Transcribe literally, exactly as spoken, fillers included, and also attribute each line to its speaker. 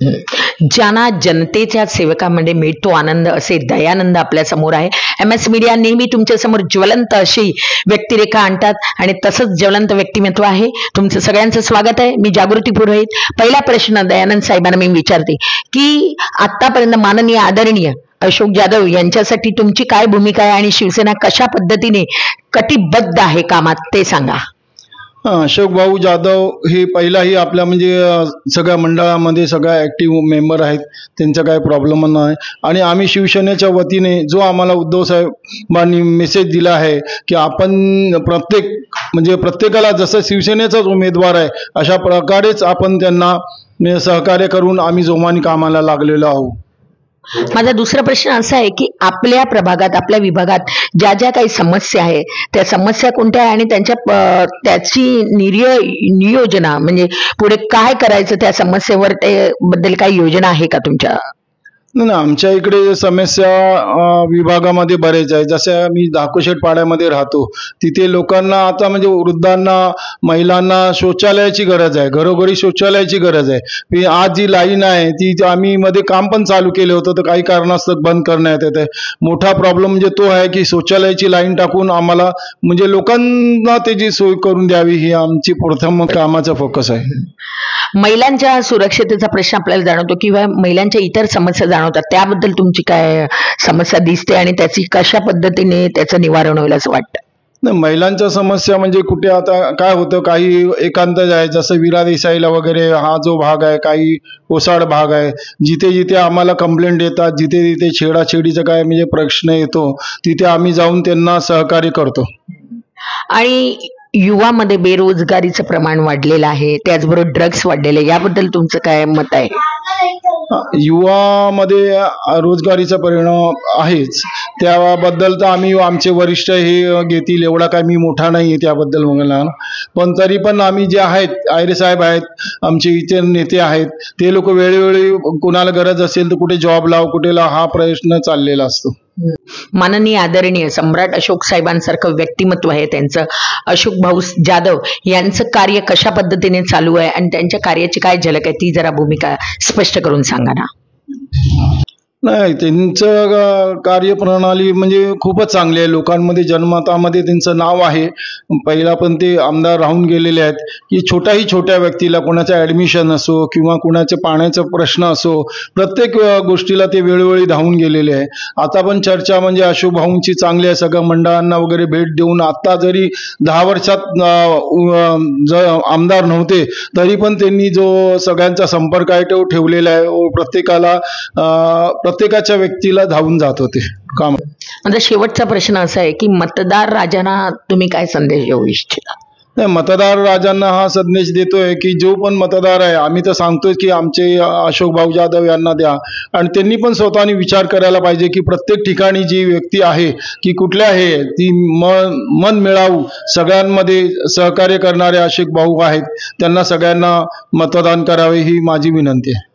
Speaker 1: ज्यांना जनतेच्या सेवकामध्ये मिळतो आनंद असे दयानंद आपल्या समोर आहे। एम एस मीडिया नेहमी तुमच्या समोर ज्वलंत अशी व्यक्तिरेखा आणतात आणि तसंच ज्वलंत व्यक्तिमत्व आहे। तुमचं सगळ्यांचं स्वागत आहे। मी जागृती पुरोहित। पहिला प्रश्न दयानंद साहेबांना मी विचारते की आतापर्यंत माननीय आदरणीय अशोक जाधव यांच्यासाठी तुमची काय भूमिका आहे आणि शिवसेना कशा पद्धतीने कटिबद्ध आहे कामात ते सांगा।
Speaker 2: अशोक भाऊ जाधव हे पहिलाही आपल्या म्हणजे सगळ्या मंडळामध्ये सगळ्या ॲक्टिव्ह मेंबर आहेत, त्यांचा काही प्रॉब्लेम नाही। आणि आम्ही शिवसेनेच्या वतीने जो आम्हाला उद्धव साहेबांनी मेसेज दिला आहे की आपण प्रत्येक म्हणजे प्रत्येकाला जसं शिवसेनेचाच उमेदवार आहे अशा प्रकारेच आपण त्यांना सहकार्य करून आम्ही जोमाने कामाला लागलेलो आहोत।
Speaker 1: माझा दुसरा प्रश्न असा आहे की आपल्या प्रभागात आपल्या विभागात ज्या ज्या काही समस्या आहे त्या समस्या कोणत्या आहे आणि त्यांच्या त्याची निर्य नियोजना म्हणजे पुढे काय करायचं त्या समस्येवर ते बद्दल काही योजना आहे का तुमच्या?
Speaker 2: नाही ना, आमच्या इकडे समस्या विभागामध्ये बरेच आहे। जसं मी धाकोशेट पाड्यामध्ये राहतो, तिथे लोकांना आता म्हणजे वृद्धांना महिलांना शौचालयाची गरज आहे, घरोघरी शौचालयाची गरज आहे। आज जी लाईन आहे ती आम्ही मध्ये काम पण चालू केलं होतं तर काही कारणास्तव बंद करण्यात येते। मोठा प्रॉब्लेम म्हणजे तो आहे की शौचालयाची लाईन टाकून आम्हाला म्हणजे लोकांना त्याची सोय करून द्यावी ही आमची प्रथम कामाचा फोकस आहे।
Speaker 1: महिलांच्या सुरक्षतेचा प्रश्न आपल्याला जाणवतो किंवा महिलांच्या इतर समस्या जाणवतात, त्याबद्दल तुमची काय समस्या दिसते आणि त्याची कशा पद्धतीने त्याचं निवारण होईल असं वाटतं?
Speaker 2: नाही, महिलांच्या समस्या म्हणजे कुठे आता काय होतं, काही एकांत आहे जसं विरा देसाईला वगैरे हा जो भाग आहे, काही ओसाड भाग आहे, जिथे जिथे आम्हाला कंप्लेंट येतात, जिथे जिथे छेडाछेडीचा काय म्हणजे प्रश्न येतो तिथे आम्ही जाऊन त्यांना सहकार्य करतो।
Speaker 1: आणि युवामध्ये बेरोजगारीचं प्रमाण वाढलेलं आहे, त्याचबरोबर ड्रग्स वाढलेले, याबद्दल तुमचं काय मत आहे?
Speaker 2: युवामध्ये रोजगारीचा परिणाम आहेच, त्याबद्दल तर आम्ही आमचे वरिष्ठ हे घेतील एवढा काय मी मोठा नाही आहे त्याबद्दल म्हणाला, पण तरी पण आम्ही जे आहेत आयरे साहेब आहेत, आमचे इतर नेते आहेत, ते लोक वेळोवेळी कोणाला गरज असेल तर कुठे जॉब लाव कुठे लाव हा प्रश्न चाललेला असतो।
Speaker 1: माननीय आदरणीय सम्राट अशोक साहेबांसारखं व्यक्तिमत्व आहे त्यांचं, अशोक भाऊ जाधव यांचं कार्य कशा पद्धतीने चालू आहे आणि त्यांच्या कार्याची काय झलक आहे ती जरा भूमिका स्पष्ट करून सांगा ना।
Speaker 2: नाही, त्यांचं कार्यप्रणाली म्हणजे खूपच चांगली आहे, लोकांमध्ये जनमतामध्ये त्यांचं नाव आहे। पहिला पण ते आमदार राहून गेलेले आहेत की छोट्याही छोट्या व्यक्तीला कोणाचं ॲडमिशन असो किंवा कोणाचे पाण्याचा प्रश्न असो प्रत्येक गोष्टीला ते वेळोवेळी धावून गेलेले आहे। आता पण चर्चा म्हणजे अशोक भाऊंची चांगली आहे, सगळ्या मंडळांना वगैरे भेट देऊन आता जरी दहा वर्षात आमदार नव्हते तरी पण त्यांनी जो सगळ्यांचा संपर्क आहे तो ठेवलेला आहे, प्रत्येकाला प्रत्येकाच्या व्यक्तीला धावून जात होते काम।
Speaker 1: आता शेवटचा प्रश्न असा आहे की मतदार राजांना तुम्ही काय संदेश देऊ इच्छिता?
Speaker 2: नाही, मतदार राजांना हा संदेश देतोय की जो पण मतदार आहे आम्ही तर सांगतोय की आमचे अशोक भाऊ जाधव यांना द्या, आणि त्यांनी पण स्वतःने विचार करायला पाहिजे की प्रत्येक ठिकाणी जी व्यक्ती आहे की कुठल्या आहे ती मन मन मिळावू सगळ्यांमध्ये सहकार्य करणारे अशोक भाऊ आहेत, त्यांना सगळ्यांना मतदान करावे ही माझी विनंती आहे।